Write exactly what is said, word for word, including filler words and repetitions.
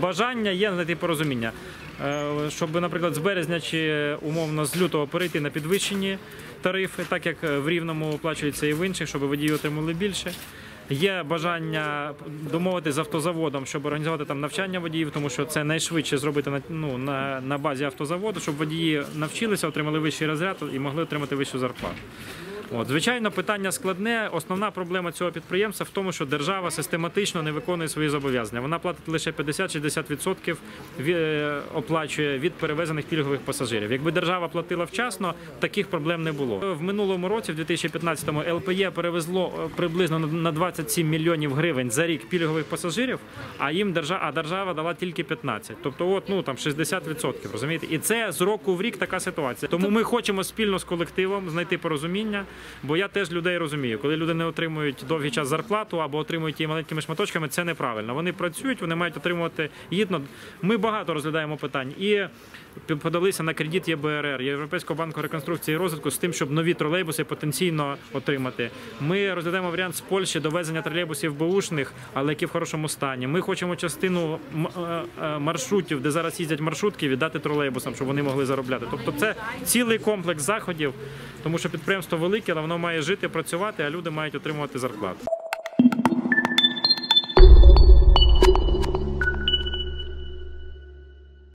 бажання є знайти порозуміння. Щоб, наприклад, з березня чи умовно з лютого перейти на підвищені тарифи, так як в Рівному оплачується і в інших, щоб водії отримали більше. Є бажання домовитися з автозаводом, щоб організувати там навчання водіїв, тому що це найшвидше зробити на, ну, на, на базі автозаводу, щоб водії навчилися, отримали вищий розряд і могли отримати вищу зарплату. От, звичайно, питання складне. Основна проблема цього підприємства в тому, що держава систематично не виконує свої зобов'язання. Вона платить лише п'ятдесят-шістдесят відсотків оплачує від перевезених пільгових пасажирів. Якби держава платила вчасно, таких проблем не було. В минулому році, в дві тисячі п'ятнадцятому, ел пе є перевезло приблизно на двадцять сім мільйонів гривень за рік пільгових пасажирів, а їм держава, а держава дала тільки п'ятнадцять. Тобто, от, ну, там шістдесят відсотків, розумієте? І це з року в рік така ситуація. Тому ми хочемо спільно з колективом знайти порозуміння. Бо я теж людей розумію, коли люди не отримують довгий час зарплату або отримують її маленькими шматочками, це неправильно. Вони працюють, вони мають отримувати гідно. Ми багато розглядаємо питань і подалися на кредит є бе ер ер, Європейського банку реконструкції і розвитку, з тим, щоб нові тролейбуси потенційно отримати. Ми розглядаємо варіант з Польщі довезення тролейбусів беушних, але які в хорошому стані. Ми хочемо частину маршрутів, де зараз їздять маршрутки, віддати тролейбусам, щоб вони могли заробляти. Тобто це цілий комплекс заходів, тому що підприємство велике, але воно має жити, працювати, а люди мають отримувати зарплату.